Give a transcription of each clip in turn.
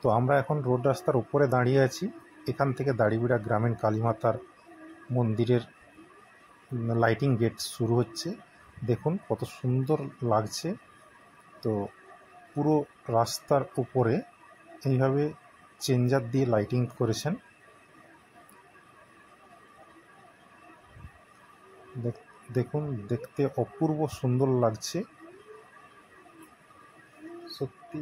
তো আমরা এখন রোড রাস্তার উপরে দাঁড়িয়ে আছি। এখান থেকে দাড়িবিড়া গ্রামীণ কালীমাতার মন্দিরের লাইটিং গেট শুরু হচ্ছে। দেখুন কত সুন্দর লাগছে। তো পুরো রাস্তার উপরে এইভাবে চেঞ্জার দিয়ে লাইটিং করেছেন। দেখুন দেখতে অপূর্ব সুন্দর লাগছে সত্যি।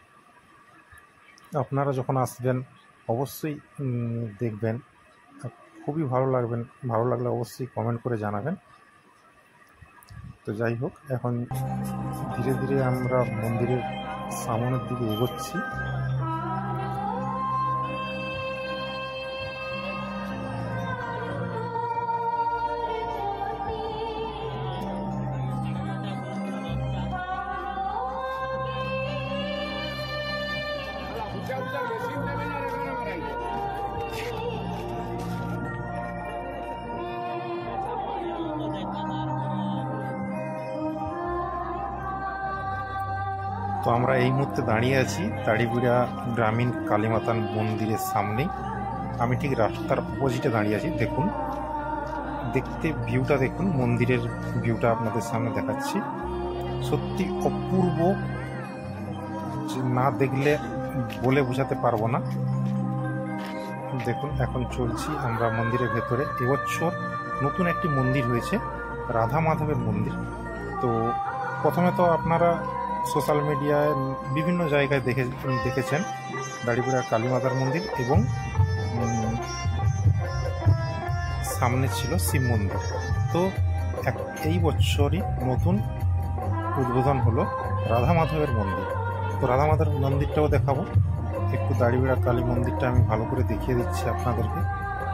আপনারা যখন আসবেন অবশ্যই দেখবেন, খুবই ভালো লাগলে অবশ্যই কমেন্ট করে জানাবেন। তো যাই হোক, এখন ধীরে ধীরে আমরা মন্দিরের সামনের দিকে এগোচ্ছি। তো আমরা এই মুহূর্তে দাঁড়িয়ে আছি দাড়িবিড়া গ্রামীণ কালীমাতার মন্দিরের সামনেই। আমি ঠিক রাস্তার অপোজিটে দাঁড়িয়ে আছি। দেখুন দেখতে ভিউটা দেখুন, মন্দিরের ভিউটা আপনাদের সামনে দেখাচ্ছি। সত্যি অপূর্ব, না দেখলে বলে বোঝাতে পারবো না। দেখুন এখন চলছি আমরা মন্দিরের ভেতরে। এবছর নতুন একটি মন্দির হয়েছে, রাধা মাধবের মন্দির। তো প্রথমে তো আপনারা সোশ্যাল মিডিয়ায় বিভিন্ন জায়গায় দেখেছেন দাড়িবিড়া কালীমাতার মন্দির, এবং সামনে ছিল শিব মন্দির। তো এই বছরই নতুন উদ্বোধন হলো রাধা মাধবের মন্দির। তো রাধা মাধবের মন্দিরটাও দেখাবো। একটু দাড়িবিড়া কালী মন্দিরটা আমি ভালো করে দেখিয়ে দিচ্ছি আপনাদেরকে।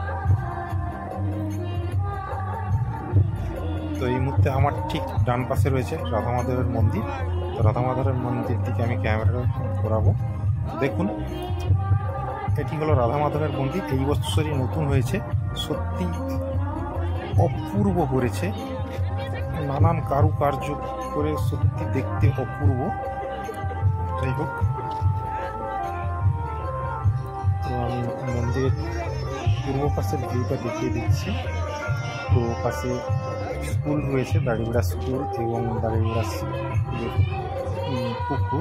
তো এই মুহূর্তে আমার ঠিক ডান পাশে রয়েছে রাধা মাধবের মন্দির। তো রাধা মাধবের মন্দির থেকে আমি ক্যামেরাটা ঘোরাবো। দেখুন এটি হলো রাধা মাধবের মন্দির, এই বছরই নতুন হয়েছে। সত্যি অপূর্ব করেছে, নানান কারুকার্য করে সত্যি দেখতে অপূর্ব। যাই হোক, তো আমি মন্দিরের পূর্ব পাশের ভিউটা দেখিয়ে দিচ্ছি। পূর্ব পাশে স্কুল রয়েছে, দাড়িবিড়া স্কুল এবং দাড়িবিড়া স্কুলের পুকুর।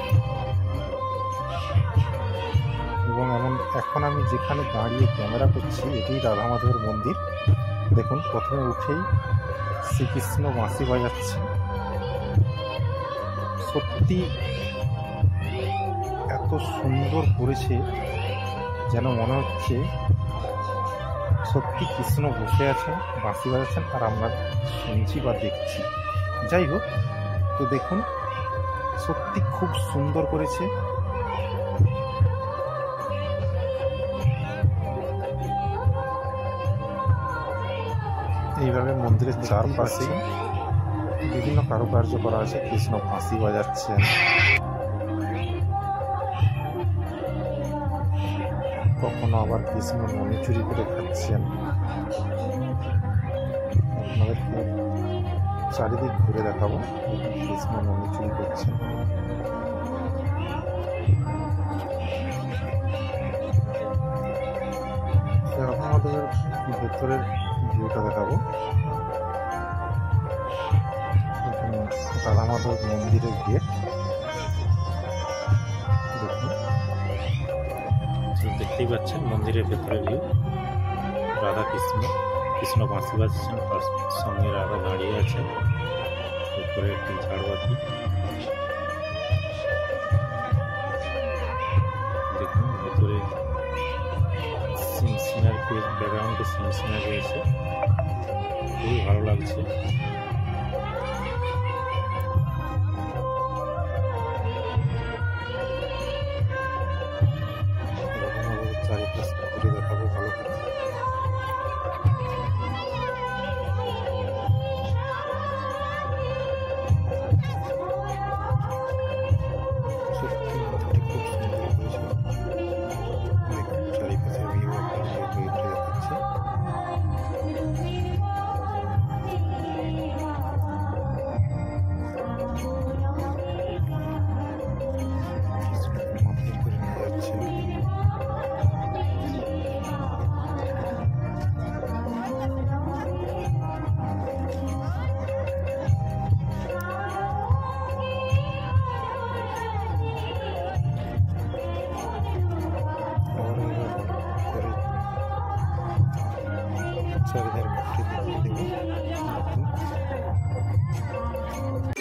এবং এখন আমি যেখানে দাঁড়িয়ে ক্যামেরা করছি এটি রাধা মাধবের মন্দির। দেখুন প্রথমে উঠেই শ্রীকৃষ্ণ বাঁশি বাজাচ্ছে। সত্যি এত সুন্দর করেছে যেন মনে হচ্ছে সত্যি কৃষ্ণ বসে আছেন, বাঁশি বাজাচ্ছেন, আর আমরা শুনছি বা দেখছি। যাই হোক, তো দেখুন সত্যি খুব সুন্দর করেছে। এইভাবে মন্দিরের চারপাশে বিভিন্ন কারুকার্য করা আছে। কৃষ্ণ বাঁশি বাজাচ্ছেন, কখনো আবার কৃষ্ণ মণি চুরি করে খাচ্ছেন। আপনাদেরকে চারিদিক ঘুরে দেখাবো। কৃষ্ণ মণি চুরি করছেন। রাধা মাধবের ভেতরের ভিউটা দেখাবো। রাধা মাধব মন্দিরের গেট দেখুন, দেখতেই পাচ্ছেন মন্দিরের ভেতরের ভিউ। রাধা কৃষ্ণ বাঁশি বাজছেন, তার সঙ্গে রাধা দাঁড়িয়ে আছেন, উপরে একটি ঝাড়বাতি। দেখুন ভেতরে সিনারি, ব্যাকগ্রাউন্ডে সিনারি রয়েছে, খুবই ভালো লাগছে। চারিপাশ ঘুরে দেখাবো ভালো করে। সত্যি খুব সুন্দর হয়েছে। চারিপাশে ভিউ আপনাদের দেখাচ্ছে। চারিধারে ঘুরে দেখিয়ে দেবো।